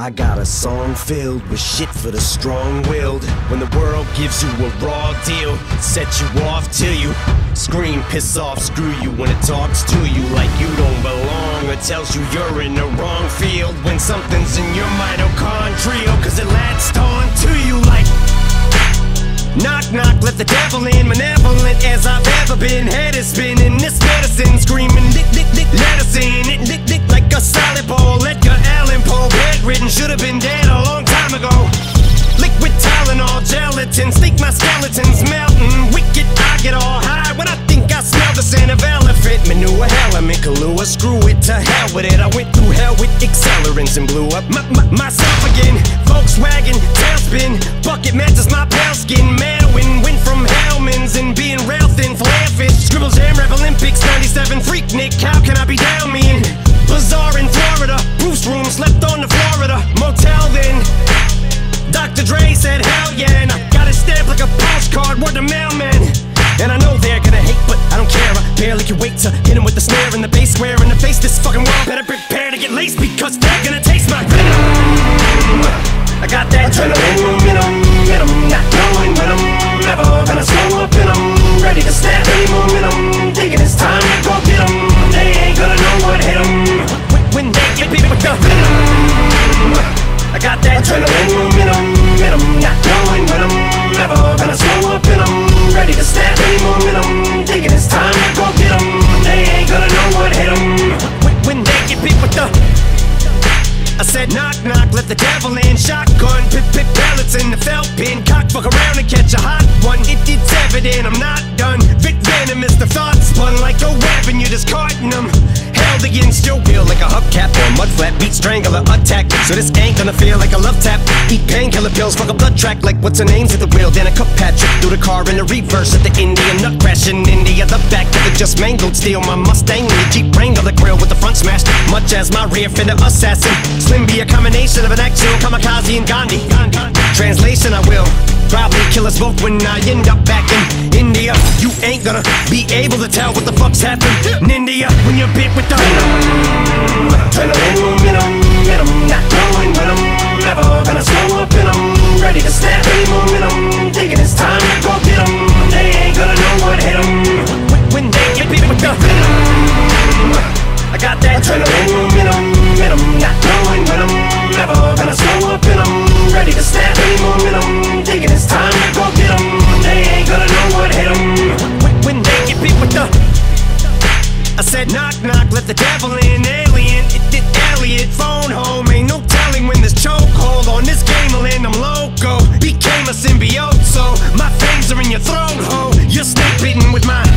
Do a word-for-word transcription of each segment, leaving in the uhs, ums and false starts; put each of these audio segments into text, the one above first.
I got a song filled with shit for the strong-willed. When the world gives you a raw deal, set you off till you scream, piss off, screw you. When it talks to you like you don't belong, or tells you you're in the wrong field. When something's in your mitochondria, cause it latched on to you like knock, knock, let the devil in. Malevolent as I've ever been. Head is spinning, this medicine screaming, dick, dick, dick, let us in. It dick, dick, like a solid ball. Edgar Allan Poe, bedridden, should've been dead a long time ago. Liquid Tylenol, gelatin, think my skeleton's melting. Wicked, I get all high when I think I smell the scent of elephant manure. Element, Kahlua, screw it, to hell with it. I went through hell with accelerants and blew up my, my, myself again. Volkswagen, tailspin, bucket matches my pale skin. Manwin, went from Hellman's and being rail thin, flare fish. Scribble Jam, Rev Olympics, ninety-seven, Freak Nick, how can I be down me in? Bazaar in Florida, Bruce room, slept on the Florida motel then. Doctor Dre said hell yeah, and I got it stamped like a postcard, word to mailman. And I know they're gonna hate, but I don't care. I barely can wait to hit him with the snare and the bass square in the face. This fucking world better prepare to get laced, because they're gonna taste my venom. I got that adrenaline momentum, momentum, not knowing when I'm ever gonna slow up in 'em. Ready to snap any momentum, thinking it's time to go get 'em. They ain't gonna know what hit 'em when they get beat with the venom. I got that adrenaline momentum, momentum, not knowing when I'm ever gonna slow up in 'em. Ready to snap any momentum, thinking it's time to go get 'em. They ain't gonna know what hit 'em when they get beat with the. I said knock, knock, let the devil in. Shotgun, pip, pip, pellets in the felt pin. Cock, fuck around and catch a hot one. It, it's evident I'm not done. Vic venomous, the thoughts spun like a web and you're discarding them. Held against your will like a hubcap or a mud flat. Beat strangler attack, so this ain't gonna feel like a love tap. Eat painkiller pills, fuck a blood track like what's her name's at the wheel. Then a cup Patrick through the car in the reverse at the Indian nut crash in India. The back of it just mangled, steal my Mustang and the Jeep Wrangler, the grill with the front smashed, much as my rear fender assassin. Slim be a combination of an actual kamikaze and Gandhi. Translation, I will probably kill us both when I end up back in India. You ain't gonna be able to tell what the fuck's happened in India when you're bit with the venom. Adrenaline momentum, momentum, not knowing when I'm ever gonna slow up in 'em. Ready to snap any momentum, thinking it's time to go get 'em. They ain't gonna know what hit 'em when they get bit with the venom. I got that adrenaline momentum, momentum, not knowing when I'm ever gonna slow up in 'em. Ready to snap any momentum, thinking it's time to go get 'em. They ain't gonna know what hit 'em when they get beat with the. I said knock, knock, let the devil in. Alien, it did Elliot, phone home. Ain't no telling when this chokehold on this game will end. I'm loco, became a symbiote, so my fangs are in your throat, ho. You're snake bitten with my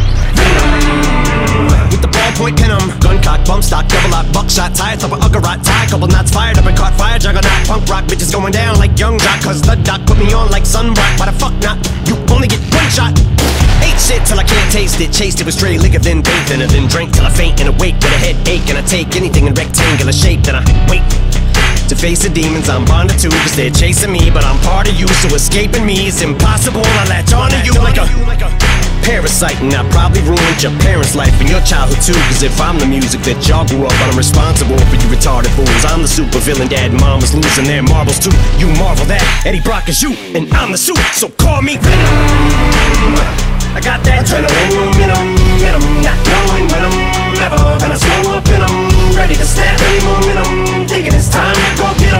venom. With the ballpoint venom, gun cock, bump stock, double lock, buckshot, tire thumper, uggerot, tie, couple knots fired up and caught fire, juggernaut, punk rock, bitches going down like young jock, cause the doc put me on like sunrock. Why the fuck not? You only get one shot. Ate shit till I can't taste it, chased it with stray liquor, then bathed in it, then drank till I faint and awake with a headache, and I take anything in rectangular shape, then I wait to face the demons I'm bonded to, cause they're chasing me, but I'm part of you, so escaping me is impossible. I latch onto you like a parasite, and I probably ruined your parents' life and your childhood too, cause if I'm the music that y'all grew up on, I'm responsible for you retarded fools. I'm the super villain, dad and mom was losing their marbles too. You marvel that Eddie Brock is you, and I'm the suit, so call me Venom. I got that adrenaline momentum, momentum, not knowing when I'm ever gonna slow up in 'em. Ready to snap any momentum, thinking it's time to go get 'em.